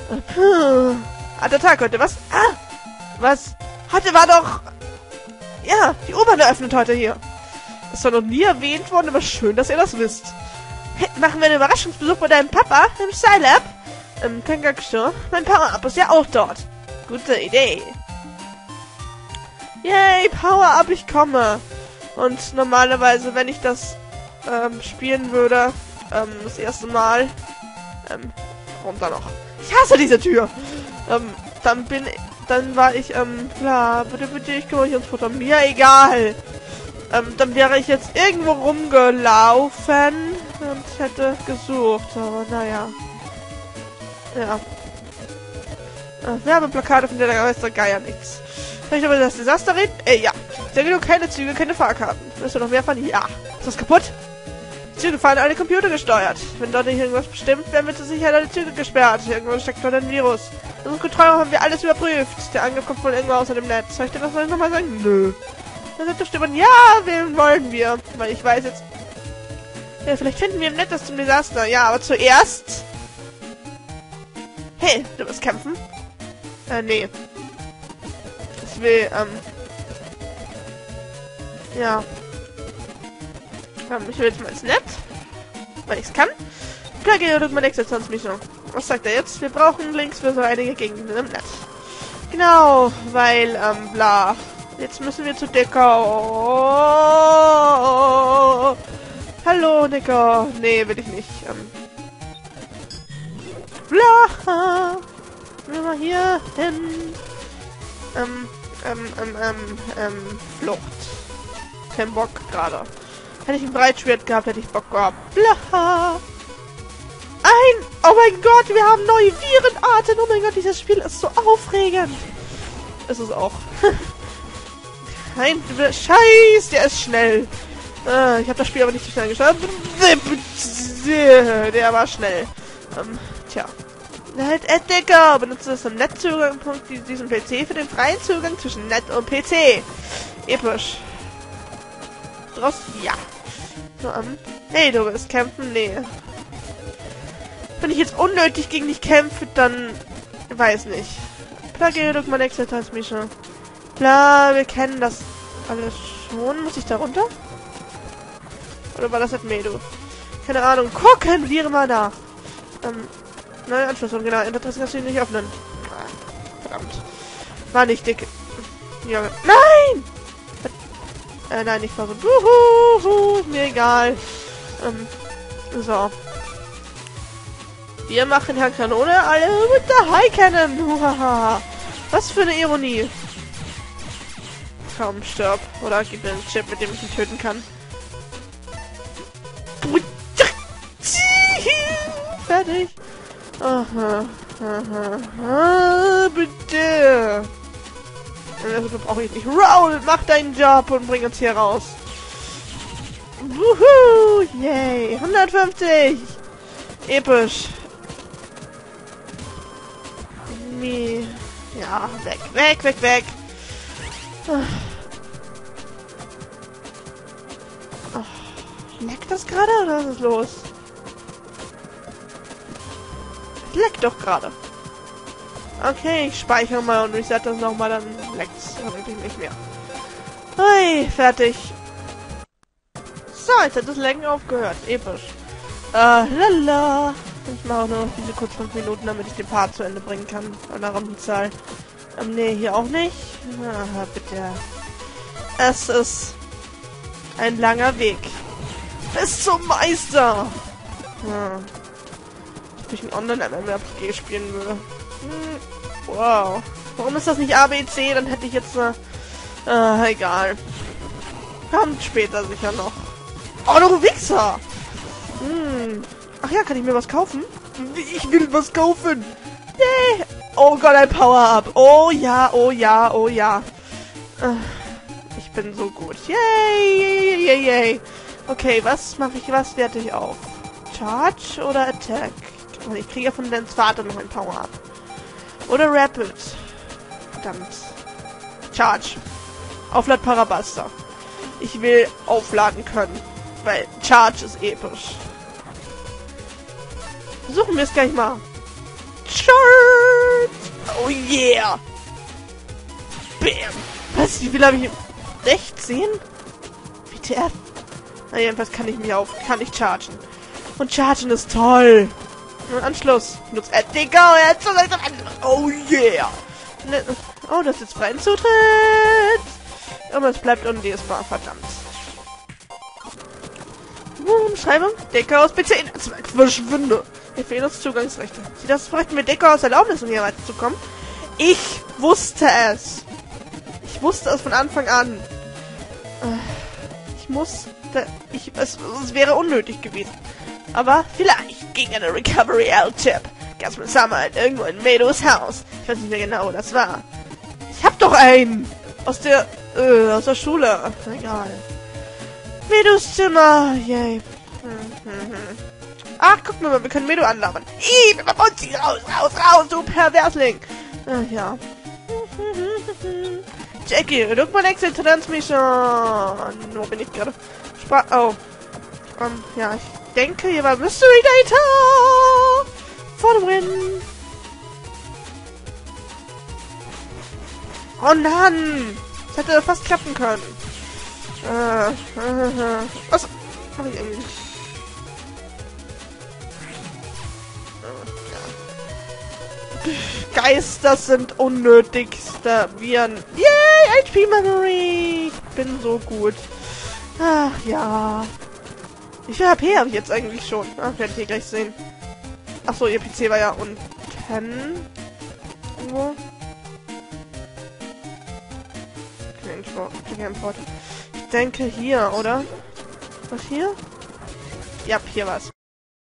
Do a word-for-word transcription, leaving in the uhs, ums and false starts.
Puh. Alter Tag heute, was? Ah! Was? Heute war doch... Ja, die U-Bahn eröffnet heute hier. Ist doch noch nie erwähnt worden, aber schön, dass ihr das wisst. Hey, machen wir einen Überraschungsbesuch bei deinem Papa im Scilab? Ähm, kein Gagshow. Mein Power-Up ist ja auch dort. Gute Idee. Yay, Power-Up, ich komme. Und normalerweise, wenn ich das ähm, spielen würde, ähm, das erste Mal, ähm, warum da noch? Ich hasse diese Tür. Ähm, dann bin dann war ich, ähm, klar, bitte, bitte, ich kümmere mich ums Futter. Mir egal. Ähm, dann wäre ich jetzt irgendwo rumgelaufen und hätte gesucht, aber naja. Ja. Äh, Werbeplakate, von der da weiß der Geier nichts. Soll ich über das Desaster reden? Äh, ja. Sehr genug, keine Züge, keine Fahrkarten. Willst du noch mehr fahren? Ja. Ist das kaputt? Die Züge fahren alle computergesteuert. Wenn dort nicht irgendwas bestimmt, werden mit Sicherheit alle Züge gesperrt. Irgendwo steckt dort ein Virus. Unsere Kontrolle haben wir alles überprüft. Der Angriff kommt von irgendwo außer dem Netz. Soll ich dir das mal nochmal sagen? Nö. Dann sagt bestimmt, ja, wählen wollen wir. Weil ich weiß jetzt... Ja, vielleicht finden wir im Netz das zum Desaster. Ja, aber zuerst... Hey, du willst kämpfen? Äh, nee. Ich will, ähm... Ja. Ähm, ich will jetzt mal ins Netz. Weil ich's kann. Plugin oder mein Exit-Transmission. Was sagt er jetzt? Wir brauchen Links für so einige Gegenden im Netz. Genau, weil, ähm, bla. Jetzt müssen wir zu Dicker. Oh. Hallo, Dicker. Nee, will ich nicht. Ähm. Bla. Gehen wir mal hier hin. Ähm, ähm, ähm, ähm, ähm, Flucht. Kein Bock gerade. Hätte ich ein Breitschwert gehabt, hätte ich Bock gehabt. Bla. Ein! Oh mein Gott, wir haben neue Virenarten. Oh mein Gott, dieses Spiel ist so aufregend. Ist es auch. Nein, Scheiß, der ist schnell. Äh, ich habe das Spiel aber nicht so schnell geschaut. Der war schnell. Ähm, tja. Halt Entdecker. Benutze das zum Netzzugang.punkt diesem P C für den freien Zugang zwischen Net und P C. Episch. Draus? Ja. So, ähm. Hey, du willst kämpfen? Nee. Wenn ich jetzt unnötig gegen dich kämpfe, dann... Weiß nicht. Plugin, drück mal nächste Transmission. Klar, wir kennen das alles schon. Muss ich da runter? Oder war das nicht Medo? Keine Ahnung. Gucken wir mal nach. Ähm, neue Anschlussung, genau. Interesse kannst du ihn nicht öffnen. Ah, verdammt. War nicht dick. Ja. Nein! Äh, nein, ich war so. Buhu, mir egal. Ähm, so. Wir machen Herrn Kanone alle mit der High Cannon. Was für eine Ironie. Komm, stirb. Oder gib mir einen Chip, mit dem ich ihn töten kann. Fertig. Aha. Aha. Ah, bitte. Also brauche ich nicht. Raul, mach deinen Job und bring uns hier raus. Wuhu. Yay. hundertfünfzig. Episch. Ja, weg, weg, weg, weg. Oh, leckt das gerade oder was ist los? Leckt doch gerade. Okay, ich speichere mal und reset das nochmal, dann leckt es wirklich nicht mehr. Hey, fertig. So, jetzt hat das Lecken aufgehört. Episch. Äh, lala. Ich mache nur noch diese kurz fünf Minuten, damit ich den Part zu Ende bringen kann. An der Rundenzahl. Ähm, nee, hier auch nicht. Ah, bitte. Es ist ein langer Weg. Bis zum Meister. Hm. Ob ich ein Online-M M O R P G spielen würde. Hm. Wow. Warum ist das nicht A B C? Dann hätte ich jetzt eine... Äh, egal. Kommt später sicher noch. Oh, du Wichser! Hm. Ach ja, kann ich mir was kaufen? Ich will was kaufen. Yay. Oh Gott, ein Power-Up. Oh ja, oh ja, oh ja. Ich bin so gut. Yay, yay, yay, yay. Okay, was mache ich, was werte ich auf? Charge oder Attack? Ich kriege ja von Lens Vater noch ein Power-Up. Oder Rapid. Verdammt. Charge. Auflad Parabuster. Ich will aufladen können. Weil Charge ist episch. Versuchen wir es gleich mal. Charge! yeah! Bam! Was? Wie viel habe ich? sechzehn? W T F? Na jedenfalls kann ich mich auf, kann ich chargen. Und chargen ist toll. Und Anschluss. Nutzt äh, Digga, jetzt oh yeah! Ne, oh, das ist jetzt freien Zutritt. Aber es bleibt unlesbar, verdammt. Umschreibung. Decker aus B C Netzwerk. Verschwinde. Mir fehlen uns Zugangsrechte. Sie das bräuchten mir Decker aus Erlaubnis, um hier weiterzukommen. Ich wusste es. Ich wusste es von Anfang an. Ich muss... Ich, es, es wäre unnötig gewesen. Aber vielleicht gegen eine Recovery L-Tip. Gab's mit Summer irgendwo in Medos Haus. Ich weiß nicht mehr genau, wo das war. Ich hab doch einen! Aus der... Äh, aus der Schule. Egal. Medos Zimmer. Yay. Hm, hm, hm. Ach, guck mal, wir können Medo anlabern. Ih, wir machen sie raus, raus, raus, du Perversling. Ach ja. Jackie, look mal Exit Transmission. Wo bin ich gerade? Spra oh. Um, ja, ich denke, hier war Mystery Data. For the win. Oh Mann. Das hätte fast klappen können. Äh, äh, äh. Was mach ich eigentlich? Geister sind unnötigste Viren. Yay, H P Memory. Ich bin so gut. Ach ja. Wie viel H P habe ich jetzt eigentlich schon? Ach, werdet ihr gleich sehen. Achso, ihr P C war ja unten. Wo? Ich denke hier, oder? Was hier? Ja, hier war's.